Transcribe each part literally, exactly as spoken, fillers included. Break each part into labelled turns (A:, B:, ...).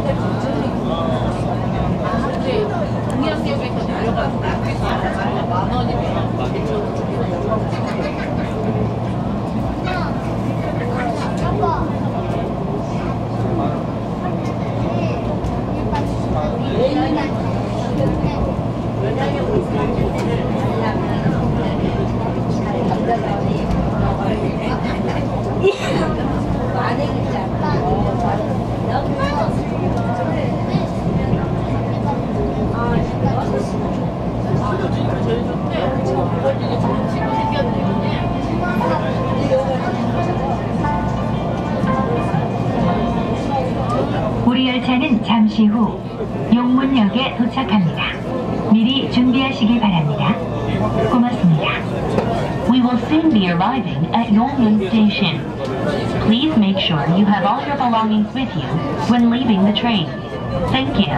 A: 우리 열차는 잠시 후 용문역에 도착합니다. 미리 준비하시기 바랍니다. 고맙습니다.
B: We will soon be arriving at Yongmun Station. Please make sure you have all your belongings with you when leaving the train. Thank you.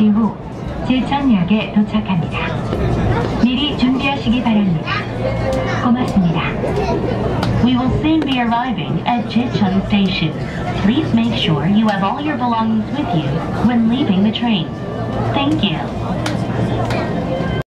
A: 잠시 후 제천역에 도착합니다. 미리 준비하시기 바랍니다. 고맙습니다.
B: We will soon be arriving at Jecheon Station. Please make sure you have all your belongings with you when leaving the train. Thank you.